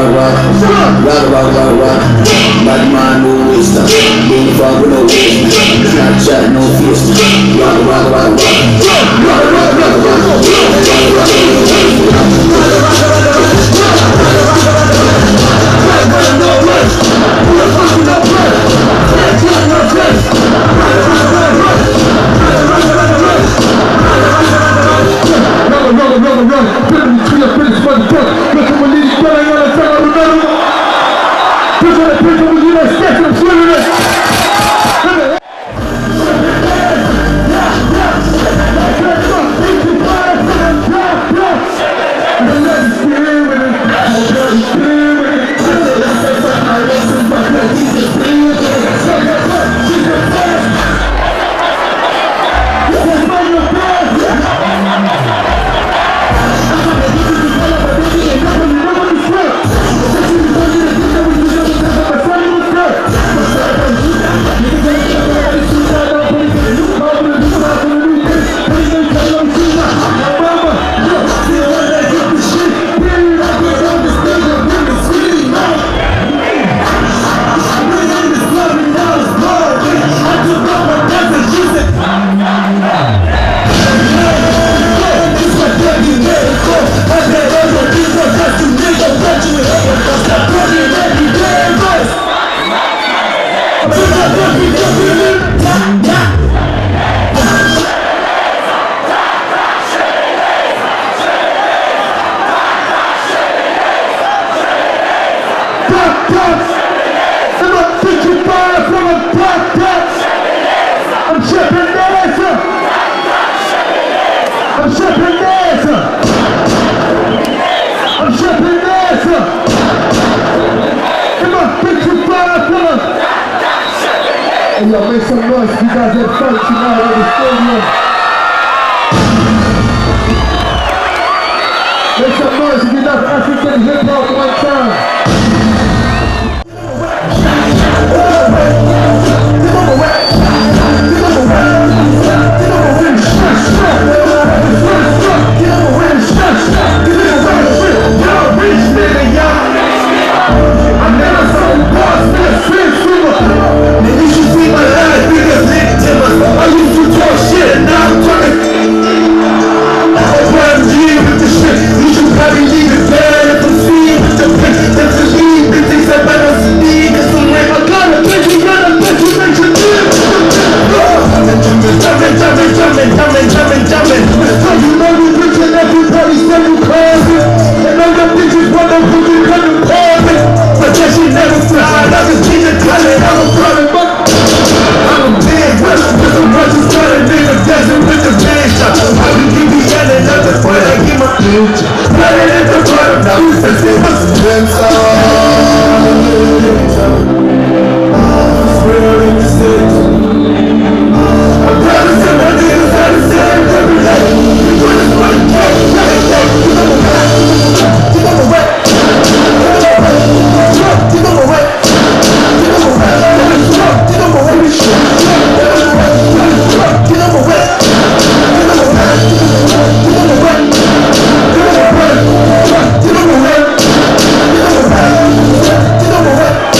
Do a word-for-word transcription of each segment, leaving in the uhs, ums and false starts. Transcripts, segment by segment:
rock, rock, rock, rock, rock. Bad man, no waster. Doing the fuck with no waste. Snapchat, no face. Rock, rock, rock, rock. Rock, rock, rock, rock. Yo, make some noise if you guys had fun tonight at the stadium. Make some noise if you love African hip hop one time. Get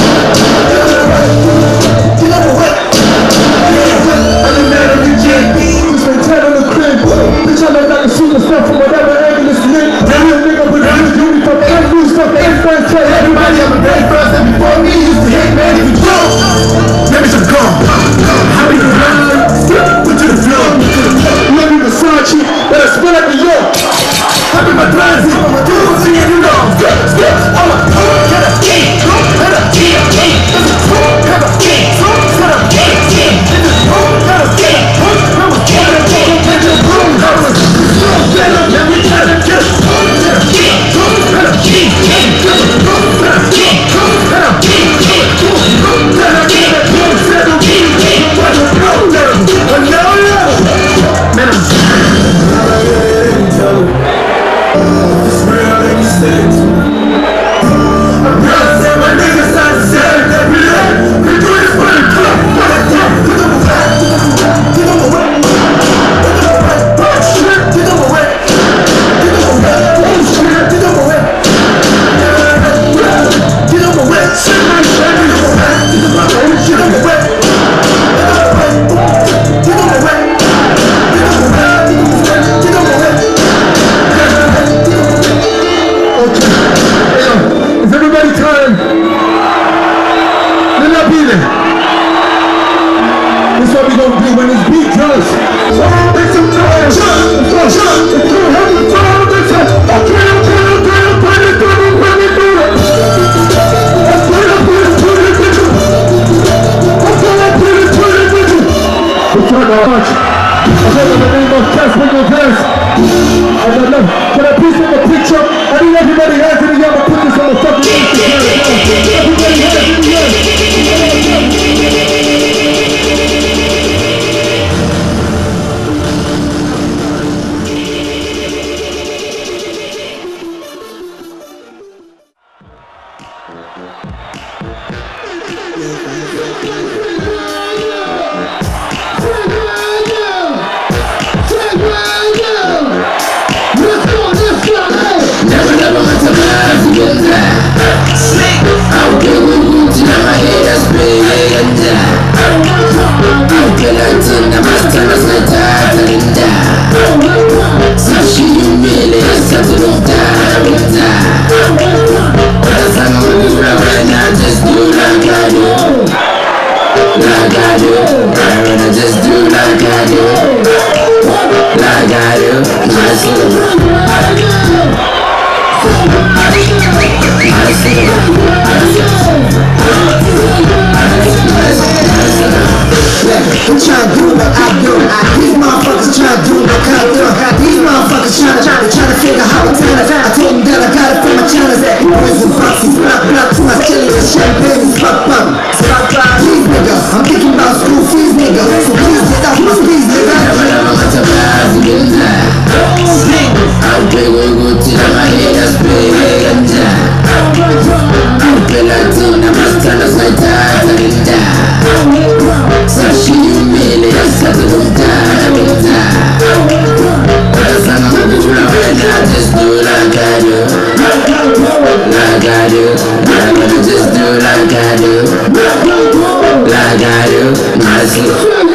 ganda. Aunque guguti na mahera spray ganda. Aunque latina mastana snata linda. Sashi yumile satulunta linda. Olasanga mugura when I just do like I do. Like I do. I wanna just do like I do. Like I do. I see I'm tryna do what I do. These motherfuckers tryna do what I do. These motherfuckers tryna tryna tryna figure how it's done. I told them that I got it from my channels. Boys and boxes, block block to my chillin' and champagne, fuck fuck. Please nigga, I'm thinking about school fees nigga. So please get off my fees nigga. I'm big with Gucci on my head, that's big and down. I'm big like Tina, my stars like Tatarita. Sashi yumile, satulunta linda. Olasanga mugura when I just do like I do. Like I do. I'm gonna just do like I do. Like I do. I see.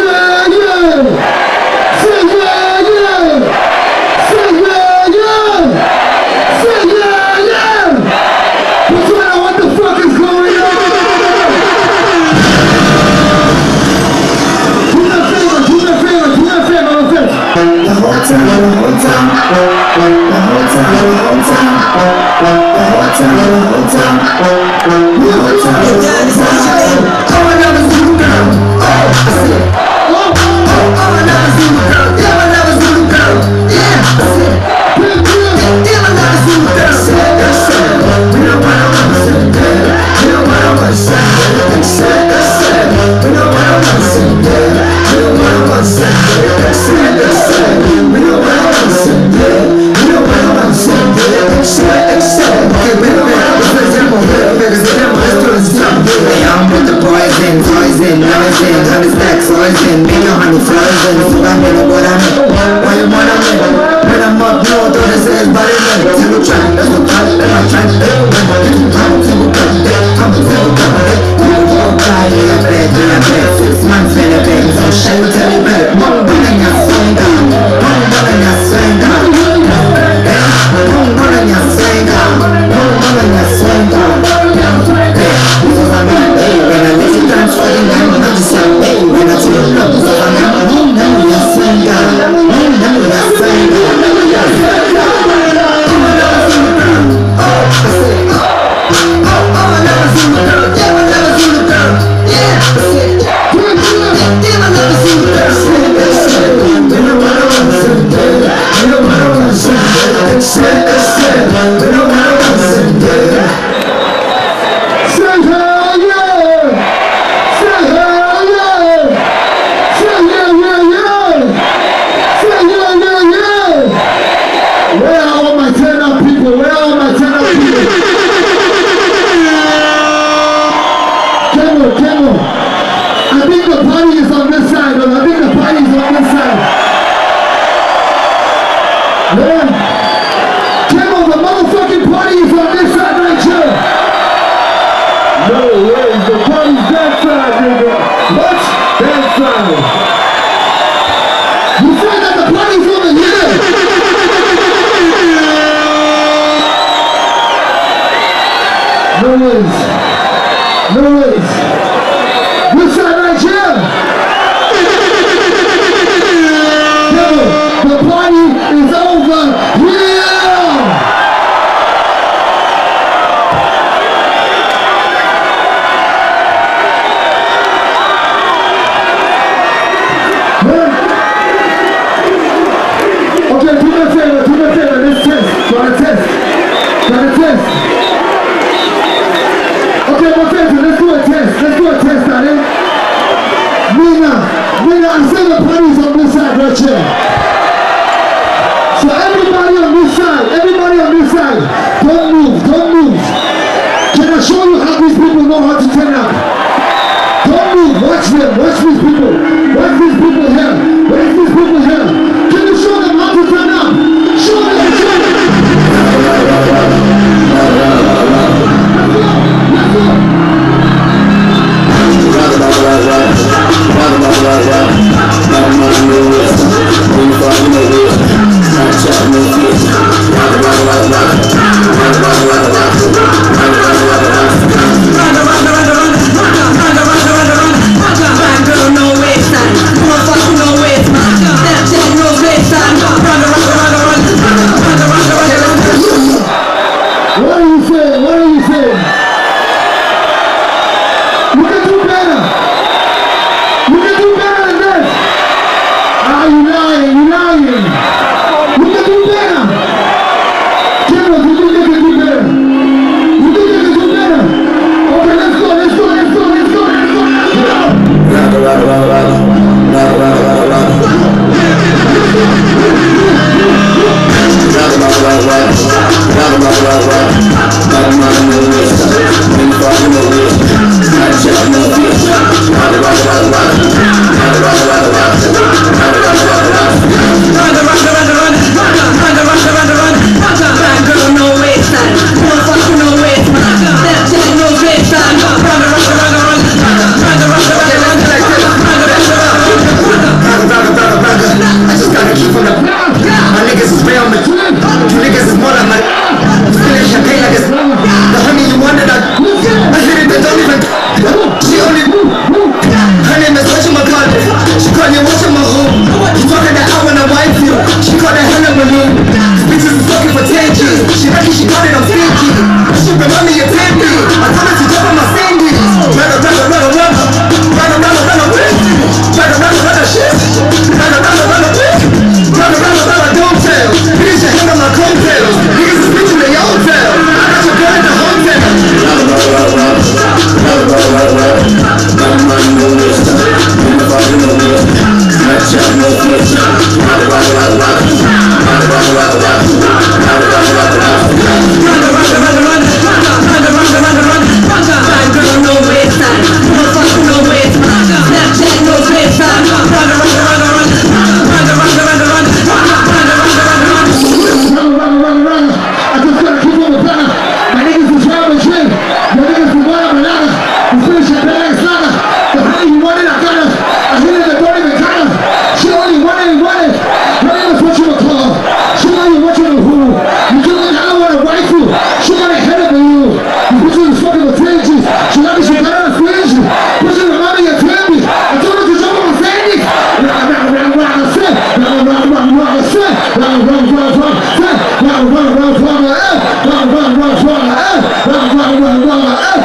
run, run, run, run, eh? Run, run, run, run, eh? Run, run, run, run, eh?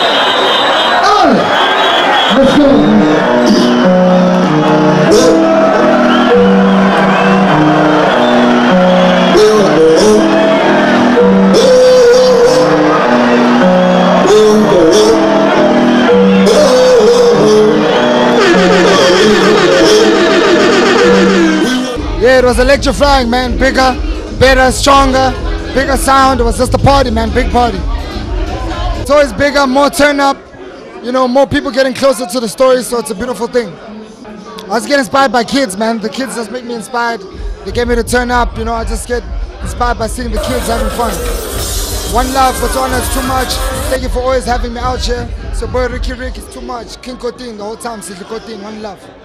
Hey! Let's go. Yeah, it was electrifying, man. Bigger, better, stronger, bigger sound. It was just a party, man. Big party. It's always bigger, more turn up. You know, more people getting closer to the story, so it's a beautiful thing. I was getting inspired by kids, man. The kids just make me inspired. They get me to turn up, you know. I just get inspired by seeing the kids having fun. One love, Botswana is too much. Thank you for always having me out here. So boy, Ricky Rick is too much. King Kotin the whole time, Sidli Kotin, one love.